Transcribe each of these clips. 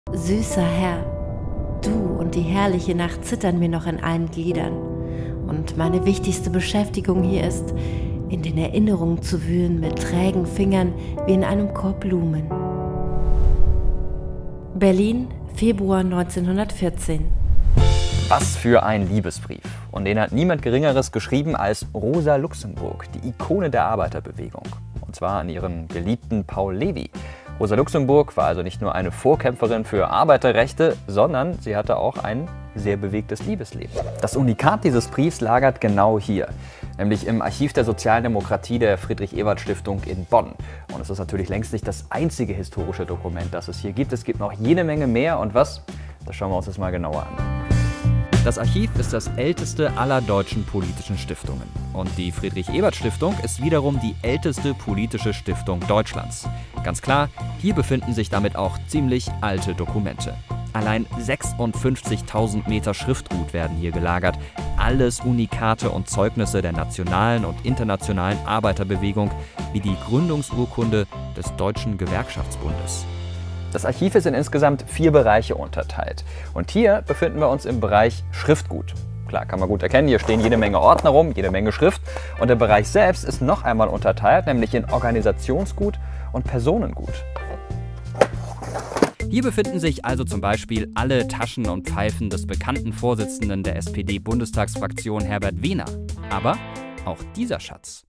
Süßer Herr, du und die herrliche Nacht zittern mir noch in allen Gliedern. Und meine wichtigste Beschäftigung hier ist, in den Erinnerungen zu wühlen mit trägen Fingern wie in einem Korb Blumen. Berlin, Februar 1914. Was für ein Liebesbrief. Und den hat niemand Geringeres geschrieben als Rosa Luxemburg, die Ikone der Arbeiterbewegung. Und zwar an ihren geliebten Paul Levi. Rosa Luxemburg war also nicht nur eine Vorkämpferin für Arbeiterrechte, sondern sie hatte auch ein sehr bewegtes Liebesleben. Das Unikat dieses Briefs lagert genau hier, nämlich im Archiv der Sozialdemokratie der Friedrich-Ebert-Stiftung in Bonn. Und es ist natürlich längst nicht das einzige historische Dokument, das es hier gibt. Es gibt noch jede Menge mehr und was? Das schauen wir uns jetzt mal genauer an. Das Archiv ist das älteste aller deutschen politischen Stiftungen. Und die Friedrich-Ebert-Stiftung ist wiederum die älteste politische Stiftung Deutschlands. Ganz klar, hier befinden sich damit auch ziemlich alte Dokumente. Allein 56.000 Meter Schriftgut werden hier gelagert. Alles Unikate und Zeugnisse der nationalen und internationalen Arbeiterbewegung, wie die Gründungsurkunde des Deutschen Gewerkschaftsbundes. Das Archiv ist in insgesamt 4 Bereiche unterteilt. Und hier befinden wir uns im Bereich Schriftgut. Klar, kann man gut erkennen, hier stehen jede Menge Ordner rum, jede Menge Schrift. Und der Bereich selbst ist noch einmal unterteilt, nämlich in Organisationsgut und Personengut. Hier befinden sich also zum Beispiel alle Taschen und Pfeifen des bekannten Vorsitzenden der SPD-Bundestagsfraktion Herbert Wehner. Aber auch dieser Schatz.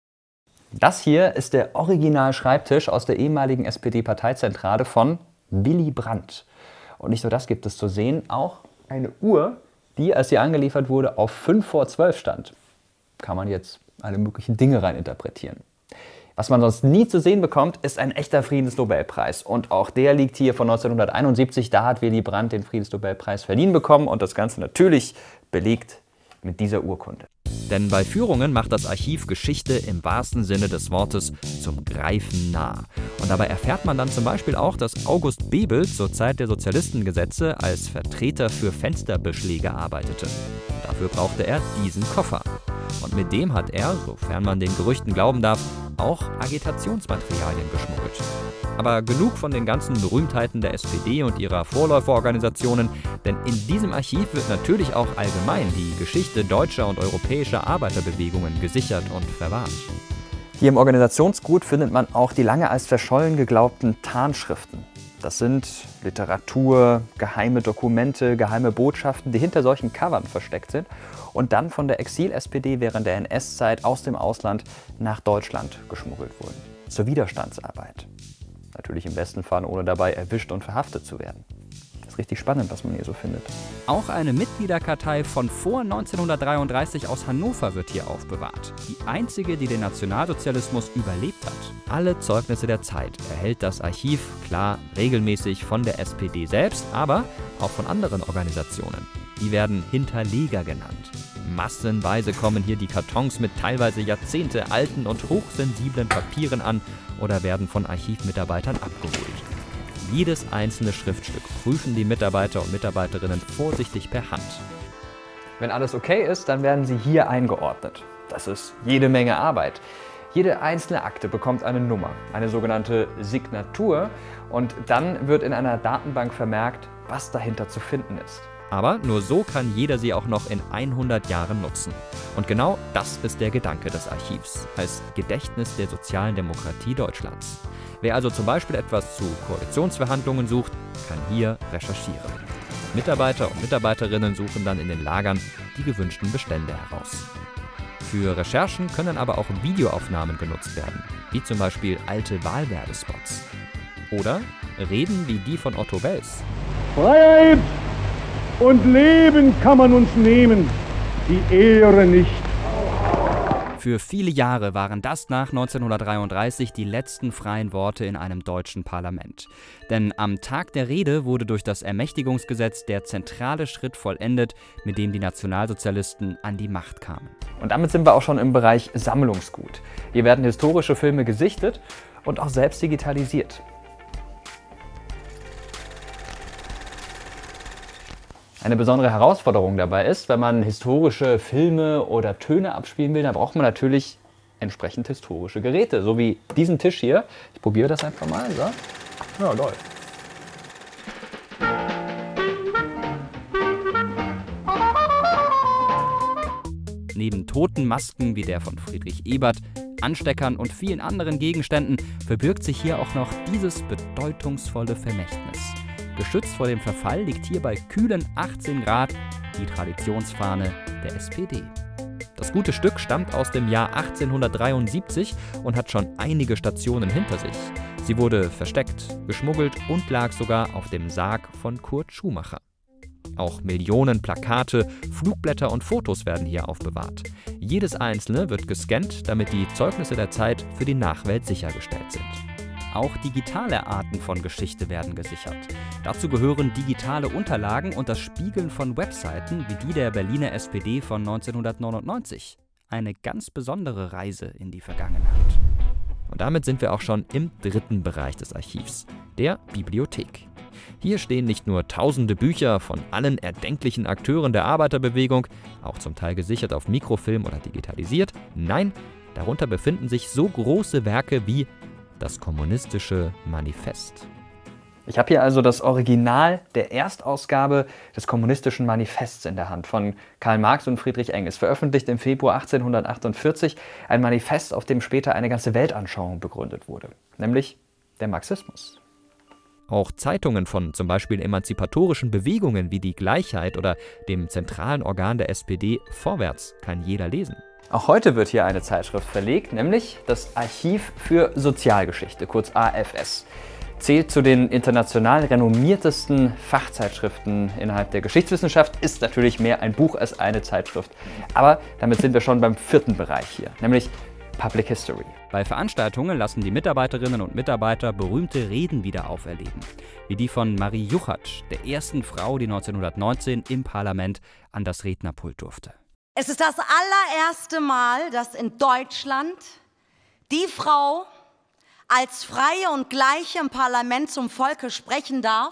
Das hier ist der Original-Schreibtisch aus der ehemaligen SPD-Parteizentrale von Willy Brandt. Und nicht nur das gibt es zu sehen, auch eine Uhr, die, als sie angeliefert wurde, auf 5 vor 12 stand. Kann man jetzt alle möglichen Dinge rein interpretieren. Was man sonst nie zu sehen bekommt, ist ein echter Friedensnobelpreis. Und auch der liegt hier von 1971. Da hat Willy Brandt den Friedensnobelpreis verliehen bekommen und das Ganze natürlich belegt mit dieser Urkunde. Denn bei Führungen macht das Archiv Geschichte im wahrsten Sinne des Wortes zum Greifen nah. Und dabei erfährt man dann zum Beispiel auch, dass August Bebel zur Zeit der Sozialistengesetze als Vertreter für Fensterbeschläge arbeitete. Und dafür brauchte er diesen Koffer. Und mit dem hat er, sofern man den Gerüchten glauben darf, auch Agitationsmaterialien geschmuggelt. Aber genug von den ganzen Berühmtheiten der SPD und ihrer Vorläuferorganisationen, denn in diesem Archiv wird natürlich auch allgemein die Geschichte deutscher und europäischer Arbeiterbewegungen gesichert und verwahrt. Hier im Organisationsgut findet man auch die lange als verschollen geglaubten Tarnschriften. Das sind Literatur, geheime Dokumente, geheime Botschaften, die hinter solchen Covern versteckt sind und dann von der Exil-SPD während der NS-Zeit aus dem Ausland nach Deutschland geschmuggelt wurden. Zur Widerstandsarbeit. Natürlich im besten Fall, ohne dabei erwischt und verhaftet zu werden. Das ist richtig spannend, was man hier so findet. Auch eine Mitgliederkartei von vor 1933 aus Hannover wird hier aufbewahrt. Die einzige, die den Nationalsozialismus überlebt hat. Alle Zeugnisse der Zeit erhält das Archiv, klar, regelmäßig von der SPD selbst, aber auch von anderen Organisationen. Die werden Hinterleger genannt. Massenweise kommen hier die Kartons mit teilweise jahrzehntealten und hochsensiblen Papieren an oder werden von Archivmitarbeitern abgeholt. Jedes einzelne Schriftstück prüfen die Mitarbeiter und Mitarbeiterinnen vorsichtig per Hand. Wenn alles okay ist, dann werden sie hier eingeordnet. Das ist jede Menge Arbeit. Jede einzelne Akte bekommt eine Nummer, eine sogenannte Signatur, und dann wird in einer Datenbank vermerkt, was dahinter zu finden ist. Aber nur so kann jeder sie auch noch in 100 Jahren nutzen. Und genau das ist der Gedanke des Archivs, als Gedächtnis der sozialen Demokratie Deutschlands. Wer also zum Beispiel etwas zu Koalitionsverhandlungen sucht, kann hier recherchieren. Mitarbeiter und Mitarbeiterinnen suchen dann in den Lagern die gewünschten Bestände heraus. Für Recherchen können aber auch Videoaufnahmen genutzt werden, wie zum Beispiel alte Wahlwerbespots. Oder Reden wie die von Otto Wels. Freiheit und Leben kann man uns nehmen, die Ehre nicht. Für viele Jahre waren das nach 1933 die letzten freien Worte in einem deutschen Parlament. Denn am Tag der Rede wurde durch das Ermächtigungsgesetz der zentrale Schritt vollendet, mit dem die Nationalsozialisten an die Macht kamen. Und damit sind wir auch schon im Bereich Sammlungsgut. Hier werden historische Filme gesichtet und auch selbst digitalisiert. Eine besondere Herausforderung dabei ist, wenn man historische Filme oder Töne abspielen will, dann braucht man natürlich entsprechend historische Geräte, so wie diesen Tisch hier. Ich probiere das einfach mal. So. Ja, läuft. Neben Totenmasken wie der von Friedrich Ebert, Ansteckern und vielen anderen Gegenständen verbirgt sich hier auch noch dieses bedeutungsvolle Vermächtnis. Geschützt vor dem Verfall liegt hier bei kühlen 18 Grad die Traditionsfahne der SPD. Das gute Stück stammt aus dem Jahr 1873 und hat schon einige Stationen hinter sich. Sie wurde versteckt, geschmuggelt und lag sogar auf dem Sarg von Kurt Schumacher. Auch Millionen Plakate, Flugblätter und Fotos werden hier aufbewahrt. Jedes einzelne wird gescannt, damit die Zeugnisse der Zeit für die Nachwelt sichergestellt sind. Auch digitale Arten von Geschichte werden gesichert. Dazu gehören digitale Unterlagen und das Spiegeln von Webseiten wie die der Berliner SPD von 1999. Eine ganz besondere Reise in die Vergangenheit. Und damit sind wir auch schon im dritten Bereich des Archivs, der Bibliothek. Hier stehen nicht nur tausende Bücher von allen erdenklichen Akteuren der Arbeiterbewegung, auch zum Teil gesichert auf Mikrofilm oder digitalisiert. Nein, darunter befinden sich so große Werke wie das Kommunistische Manifest. Ich habe hier also das Original der Erstausgabe des Kommunistischen Manifests in der Hand von Karl Marx und Friedrich Engels, veröffentlicht im Februar 1848, ein Manifest, auf dem später eine ganze Weltanschauung begründet wurde, nämlich der Marxismus. Auch Zeitungen von zum Beispiel emanzipatorischen Bewegungen wie die Gleichheit oder dem zentralen Organ der SPD Vorwärts kann jeder lesen. Auch heute wird hier eine Zeitschrift verlegt, nämlich das Archiv für Sozialgeschichte, kurz AFS. Zählt zu den international renommiertesten Fachzeitschriften innerhalb der Geschichtswissenschaft, ist natürlich mehr ein Buch als eine Zeitschrift. Aber damit sind wir schon beim vierten Bereich hier, nämlich Public History. Bei Veranstaltungen lassen die Mitarbeiterinnen und Mitarbeiter berühmte Reden wieder auferleben, wie die von Marie Juchatsch, der ersten Frau, die 1919 im Parlament an das Rednerpult durfte. Es ist das allererste Mal, dass in Deutschland die Frau als Freie und Gleiche im Parlament zum Volke sprechen darf.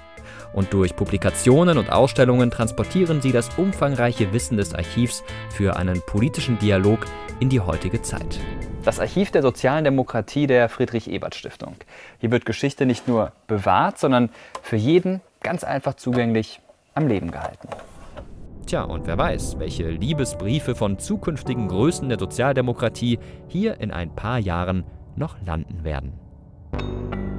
Und durch Publikationen und Ausstellungen transportieren sie das umfangreiche Wissen des Archivs für einen politischen Dialog in die heutige Zeit. Das Archiv der sozialen Demokratie der Friedrich-Ebert-Stiftung. Hier wird Geschichte nicht nur bewahrt, sondern für jeden ganz einfach zugänglich am Leben gehalten. Tja, und wer weiß, welche Liebesbriefe von zukünftigen Größen der Sozialdemokratie hier in ein paar Jahren noch landen werden.